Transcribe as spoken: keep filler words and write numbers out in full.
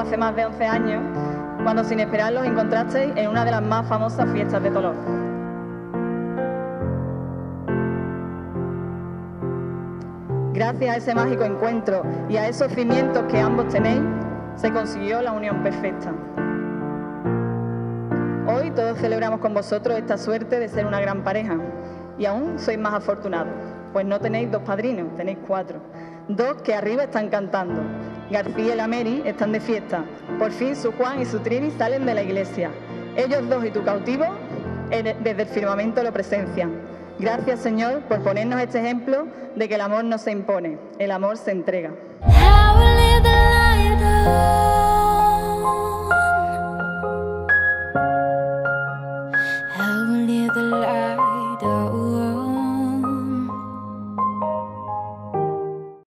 hace más de once años, cuando sin esperar los encontrasteis en una de las más famosas fiestas de Toló. Gracias a ese mágico encuentro y a esos cimientos que ambos tenéis, se consiguió la unión perfecta. Hoy todos celebramos con vosotros esta suerte de ser una gran pareja y aún sois más afortunados, pues no tenéis dos padrinos, tenéis cuatro. Dos que arriba están cantando. García y la Mary están de fiesta. Por fin su Juan y su Trini salen de la iglesia. Ellos dos y tu cautivo desde el firmamento lo presencian. Gracias, Señor, por ponernos este ejemplo de que el amor no se impone, el amor se entrega.